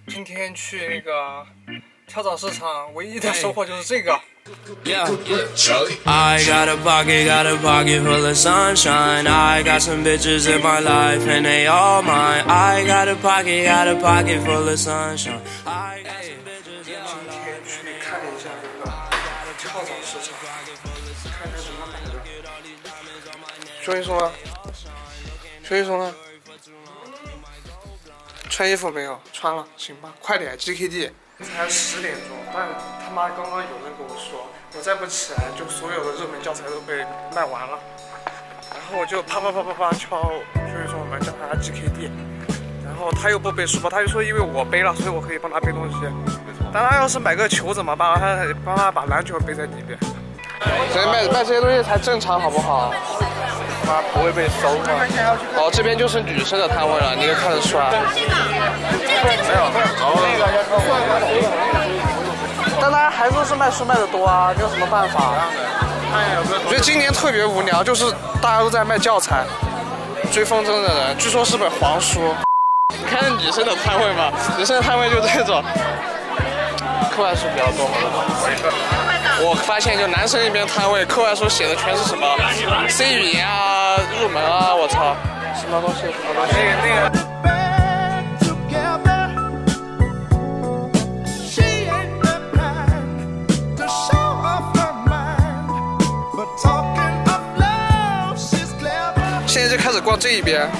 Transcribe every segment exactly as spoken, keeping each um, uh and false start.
今天去那个跳蚤市场，唯一的收获就是这个。 Yeah, I got a pocket, got a pocket full of sunshine. I got some bitches in my life and they all mine. I got a pocket, got a pocket full of sunshine. I got some bitches in my life. 今天去看一下这个跳蚤市场，看看什么买的。熊一松啊，熊一松啊，穿衣服没有？穿了，行吧，快点 G K D。才十点钟，但他妈刚刚有人跟我说，我再不起来，就所有的热门教材都被卖完了。然后我就啪啪啪啪啪敲，所以说我们叫他 G K D。然后他又不背书包，他就说因为我背了，所以我可以帮他背东西。但他要是买个球怎么办？他帮他把篮球背在里边。所以卖卖这些东西才正常，好不好？妈不会被搜吗？哦，这边就是女生的摊位了，你也看得出来。没有，但大家还说是卖书卖的多啊，你有什么办法？我觉得今年特别无聊，就是大家都在卖教材，追风筝的人，据说是本黄书。你看女生的摊位嘛，女生的摊位就这种，课外书比较多，好不好？我发现就男生那边摊位，课外书写的全是什么 C 语言啊、入门啊，我操，什么东西？什么东西？那个。现在就开始逛这一边，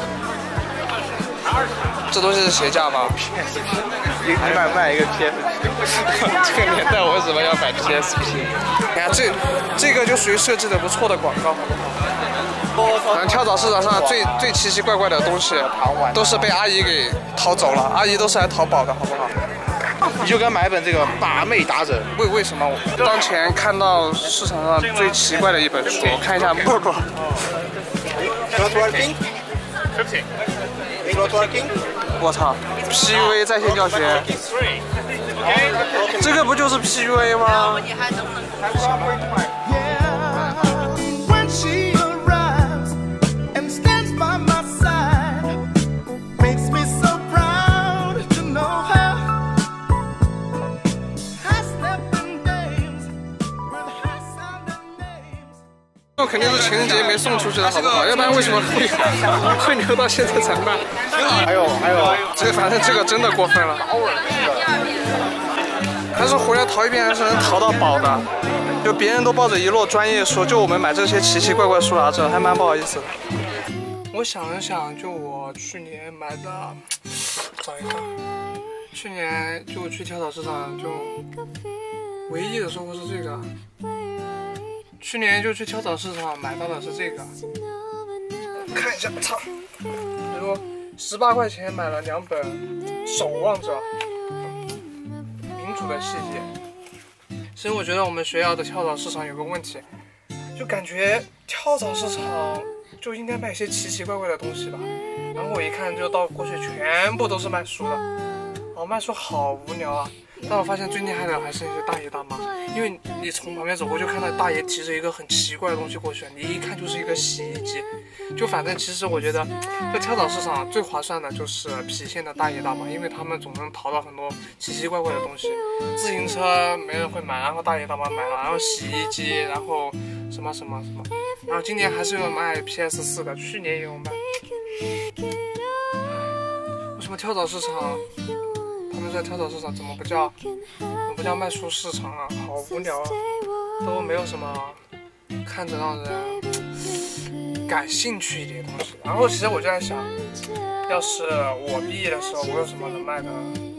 这东西是鞋架吗 ？P S P， 你买卖一个 P S P， 这个年代我为什么要买 P S P？ 你看这这个就属于设计的不错的广告，好不好？反正跳蚤市场上最最奇奇怪怪的东西，都是被阿姨给淘走了，阿姨都是来淘宝的，好不好？ 你就该买一本这个《把妹达人》。 为为什么？当前看到市场上最奇怪的一本书，看一下目录。我操 ！P U A 在线教学，这个不就是 P U A 吗？这肯定是情人节没送出去的好不好？要不然为什么会会留到现在才卖？ 还有还有， 这反正这个真的过分了。但是回来淘一遍还是能淘到宝的，就别人都抱着一摞专业书，就我们买这些奇奇怪怪书拿着，还蛮不好意思的。我想了想，就我去年买的，找一个，去年就去跳蚤市场就唯一的收获是这个。去年就去跳蚤市场买到的是这个，看一下，操！比如十八块钱买了两本《守望者》民主的细节。其实我觉得我们学校的跳蚤市场有个问题，就感觉跳蚤市场就应该卖一些奇奇怪怪的东西吧。然后我一看就到过去全部都是卖书的，哦，卖书好无聊啊。但我发现最厉害的还是那些大爷大妈，因为你从旁边走过就看到大爷提着一个很奇怪的东西过去，你一看就是一个洗衣机。就反正其实我觉得，在跳蚤市场最划算的就是郫县的大爷大妈，因为他们总能淘到很多奇奇怪怪的东西。自行车没人会买，然后大爷大妈买了，然后洗衣机，然后什么什么什么，然后今年还是有卖 P S 四 的，去年也有卖。为什么跳蚤市场？他们在跳蚤市场怎么不叫怎么不叫卖书市场啊？好无聊啊，都没有什么看着让人感兴趣一点的东西。然后其实我就在想，要是我毕业的时候，我有什么能卖的